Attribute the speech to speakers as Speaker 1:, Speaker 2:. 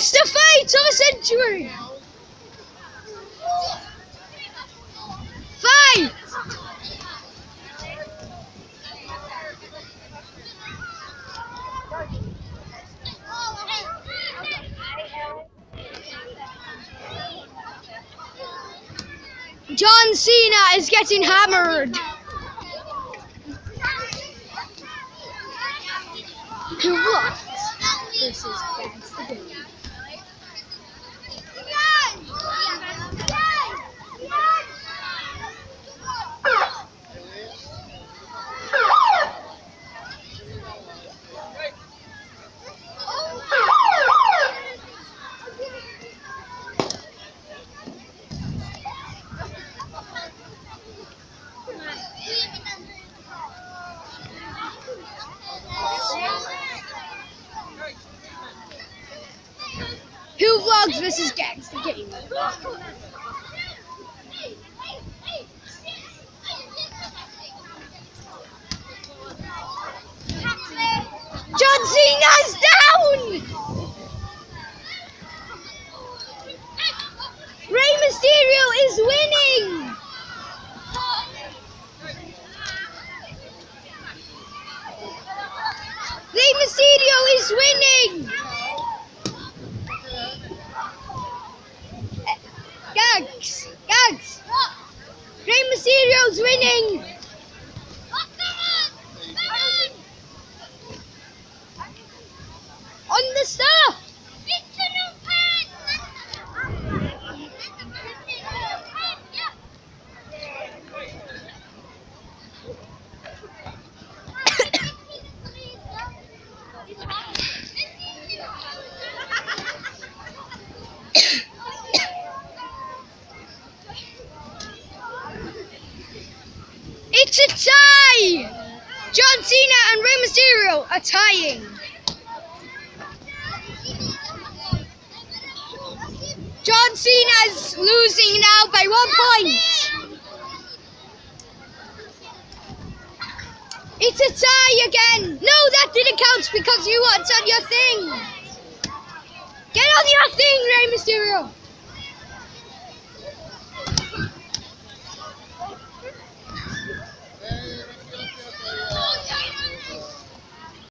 Speaker 1: is the fight of a century. Fight! John Cena is getting hammered. Who what? This is gags the game. Huw vlogs versus gags the game. John Cena's down! Rey Mysterio is winning! Rey Mysterio is winning! Gags! Rey Mysterio's winning! On the stuff! It's a tie! John Cena and Rey Mysterio are tying. John Cena's losing now by 1 point. It's a tie again. No, that didn't count because you weren't on your thing. Get on your thing, Rey Mysterio.